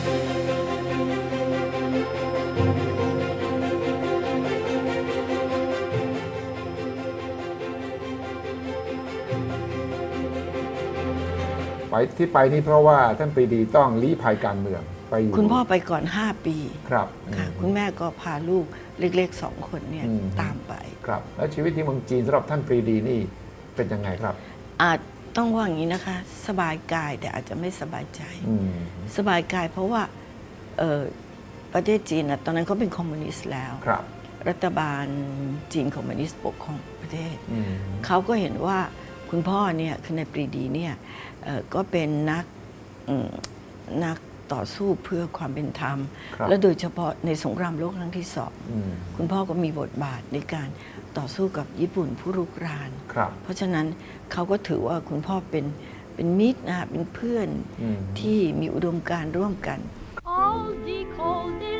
ที่ไปนี่เพราะว่าท่านปรีดีต้องลี้ภัยการเมืองไปอยู่คุณพ่อไปก่อน5 ปีครับค่ะคุณแม่ก็พาลูกเล็กๆ2 คนเนี่ยตามไปครับแล้วชีวิตที่เมืองจีนสำหรับท่านปรีดีนี่เป็นยังไงครับอาจต้องว่าอย่างนี้นะคะสบายกายแต่อาจจะไม่สบายใจสบายกายเพราะว่าประเทศจีนตอนนั้นเขาเป็นคอมมิวนิสต์แล้วรัฐบาลจีนคอมมิวนิสต์ปกครองประเทศเขาก็เห็นว่าคุณพ่อเนี่ยคือนายปรีดีเนี่ยก็เป็นนักต่อสู้เพื่อความเป็นธรรมและโดยเฉพาะในสงครามโลกครั้งที่2คุณพ่อก็มีบทบาทในการต่อสู้กับญี่ปุ่นผู้รุกรานเพราะฉะนั้นเขาก็ถือว่าคุณพ่อเป็นมิตรนะเป็นเพื่อนที่มีอุดมการณ์ร่วมกัน